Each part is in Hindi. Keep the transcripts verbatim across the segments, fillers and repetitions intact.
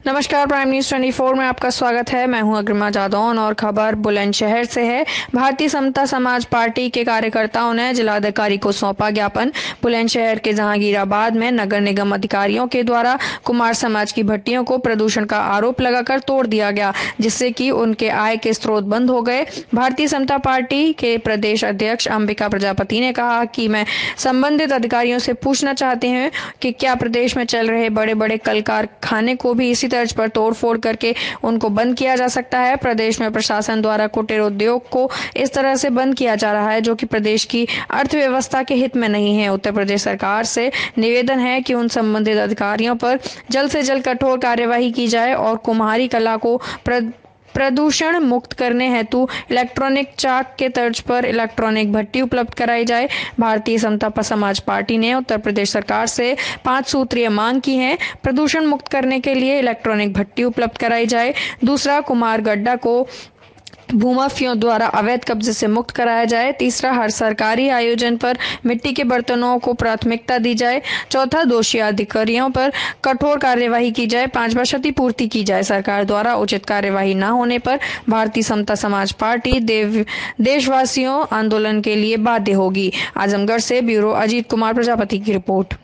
नमस्कार, प्राइम न्यूज चौबीस में आपका स्वागत है। मैं हूं अग्रिमा जादौन और खबर बुलंदशहर से है। भारतीय समता समाज पार्टी के कार्यकर्ताओं ने जिलाधिकारी को सौंपा ज्ञापन। बुलंदशहर के जहांगीराबाद में नगर निगम अधिकारियों के द्वारा कुमार समाज की भट्टियों को प्रदूषण का आरोप लगाकर तोड़ दिया गया, जिससे कि उनके आय के स्रोत बंद हो गए। भारतीय समता पार्टी के प्रदेश अध्यक्ष अंबिका प्रजापति ने कहा कि मैं संबंधित अधिकारियों से पूछना चाहते हैं कि क्या प्रदेश में चल रहे बड़े बड़े कल कारखाने को भी इसी तर्ज पर तोड़फोड़ करके उनको बंद किया जा सकता है। प्रदेश में प्रशासन द्वारा कुटीर उद्योग को इस तरह से बंद किया जा रहा है जो कि प्रदेश की अर्थव्यवस्था के हित में नहीं है। उत्तर प्रदेश सरकार से निवेदन है कि उन संबंधित अधिकारियों पर जल्द से जल्द कठोर कार्यवाही की जाए और कुम्हारी कला को प्र... प्रदूषण मुक्त करने हेतु इलेक्ट्रॉनिक चाक के तर्ज पर इलेक्ट्रॉनिक भट्टी उपलब्ध कराई जाए। भारतीय समता समाज पार्टी ने उत्तर प्रदेश सरकार से पांच सूत्रीय मांग की है। प्रदूषण मुक्त करने के लिए इलेक्ट्रॉनिक भट्टी उपलब्ध कराई जाए। दूसरा, कुमार गड्ढा को भूमाफियों द्वारा अवैध कब्जे से मुक्त कराया जाए। तीसरा, हर सरकारी आयोजन पर मिट्टी के बर्तनों को प्राथमिकता दी जाए। चौथा, दोषी अधिकारियों पर कठोर कार्यवाही की जाए। पांचवा, क्षतिपूर्ति की जाए। सरकार द्वारा उचित कार्यवाही न होने पर भारतीय समता समाज पार्टी देव देशवासियों आंदोलन के लिए बाध्य होगी। आजमगढ़ से ब्यूरो अजीत कुमार प्रजापति की रिपोर्ट।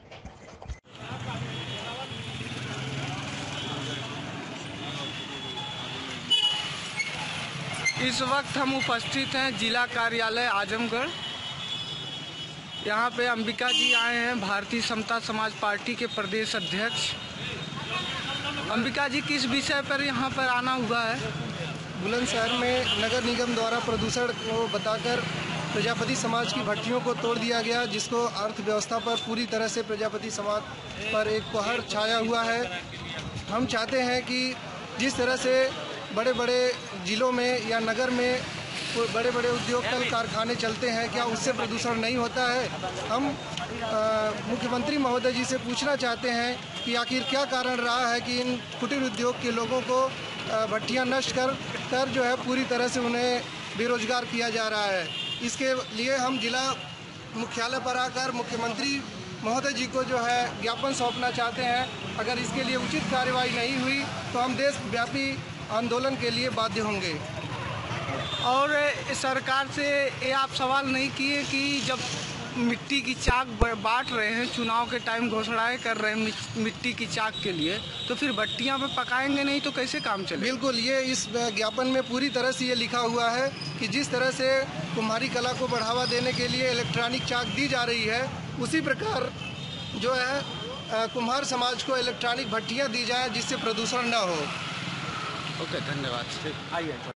इस वक्त हम उपस्थित हैं जिला कार्यालय आजमगढ़। यहाँ पे अंबिका जी आए हैं, भारतीय समता समाज पार्टी के प्रदेश अध्यक्ष। अंबिका जी, किस विषय पर यहाँ पर आना हुआ है? बुलंदशहर में नगर निगम द्वारा प्रदूषण को बताकर प्रजापति समाज की भट्टियों को तोड़ दिया गया, जिसको अर्थव्यवस्था पर पूरी तरह से प्रजापति समाज पर एक कहर छाया हुआ है। हम चाहते हैं कि जिस तरह से बड़े बड़े ज़िलों में या नगर में बड़े बड़े उद्योग कल कारखाने चलते हैं, क्या उससे प्रदूषण नहीं होता है? हम मुख्यमंत्री महोदय जी से पूछना चाहते हैं कि आखिर क्या कारण रहा है कि इन कुटीर उद्योग के लोगों को भट्टियां नष्ट कर कर जो है पूरी तरह से उन्हें बेरोजगार किया जा रहा है। इसके लिए हम जिला मुख्यालय पर आकर मुख्यमंत्री महोदय जी को जो है ज्ञापन सौंपना चाहते हैं। अगर इसके लिए उचित कार्रवाई नहीं हुई तो हम देशव्यापी आंदोलन के लिए बाध्य होंगे। और सरकार से ये आप सवाल नहीं किए कि जब मिट्टी की चाक बांट रहे हैं, चुनाव के टाइम घोषणाएं कर रहे हैं मिट्टी की चाक के लिए, तो फिर भट्टियां पे पकाएंगे नहीं तो कैसे काम चले? बिल्कुल, ये इस ज्ञापन में पूरी तरह से ये लिखा हुआ है कि जिस तरह से कुम्हारी कला को बढ़ावा देने के लिए इलेक्ट्रॉनिक चाक दी जा रही है, उसी प्रकार जो है कुम्हार समाज को इलेक्ट्रॉनिक भट्टियाँ दी जाए जिससे प्रदूषण न हो। ओके, धन्यवाद। आइए।